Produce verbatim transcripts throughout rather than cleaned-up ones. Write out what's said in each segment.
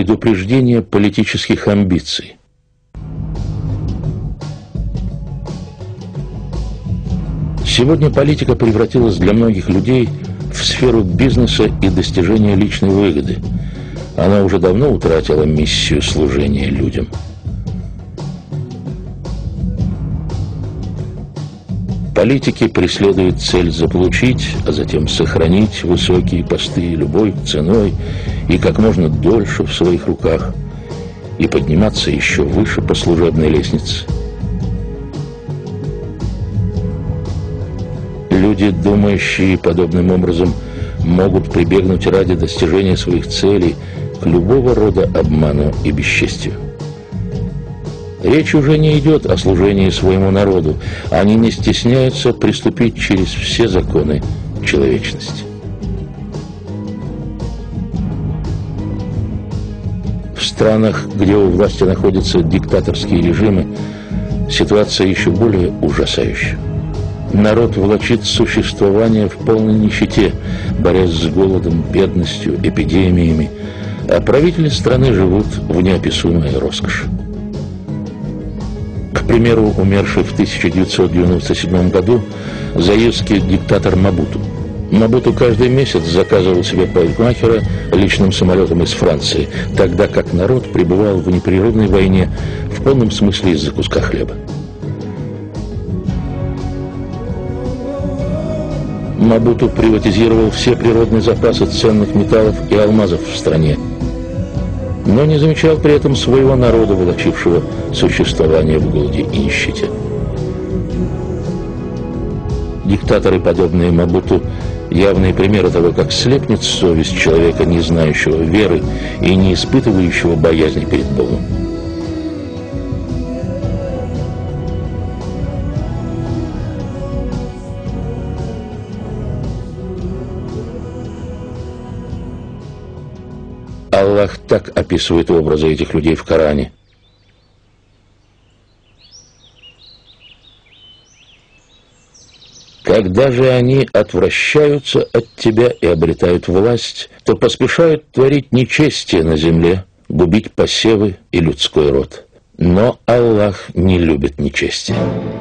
предупреждение политических амбиций. Сегодня политика превратилась для многих людей в сферу бизнеса и достижения личной выгоды. Она уже давно утратила миссию служения людям. Политики преследуют цель заполучить, а затем сохранить высокие посты любой ценой и как можно дольше в своих руках, и подниматься еще выше по служебной лестнице. Люди, думающие подобным образом, могут прибегнуть ради достижения своих целей к любого рода обману и бесчестию. Речь уже не идет о служении своему народу. Они не стесняются приступить через все законы человечности. В странах, где у власти находятся диктаторские режимы, ситуация еще более ужасающая. Народ влачит существование в полной нищете, борясь с голодом, бедностью, эпидемиями, а правители страны живут в неописуемой роскоши. К примеру, умерший в тысяча девятьсот девяносто седьмом году заирский диктатор Мабуту. Мабуту каждый месяц заказывал себе парикмахера личным самолетом из Франции, тогда как народ пребывал в непрерывной войне в полном смысле из-за куска хлеба. Мабуту приватизировал все природные запасы ценных металлов и алмазов в стране, но не замечал при этом своего народа, волочившего существование в голоде и нищете. Диктаторы, подобные Мабуту, явные примеры того, как слепнет совесть человека, не знающего веры и не испытывающего боязни перед Богом. Аллах так описывает образы этих людей в Коране. Когда же они отвращаются от тебя и обретают власть, то поспешают творить нечестие на земле, губить посевы и людской род. Но Аллах не любит нечестие.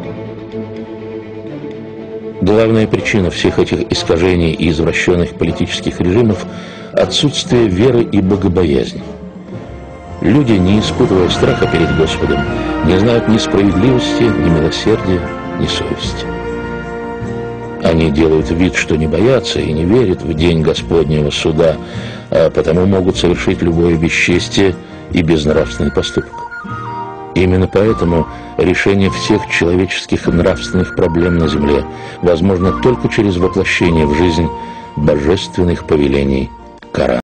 Главная причина всех этих искажений и извращенных политических режимов – отсутствие веры и богобоязни. Люди, не испытывая страха перед Господом, не знают ни справедливости, ни милосердия, ни совести. Они делают вид, что не боятся и не верят в день Господнего суда, а потому могут совершить любое бесчестие и безнравственный поступок. Именно поэтому решение всех человеческих нравственных проблем на земле возможно только через воплощение в жизнь божественных повелений Корана.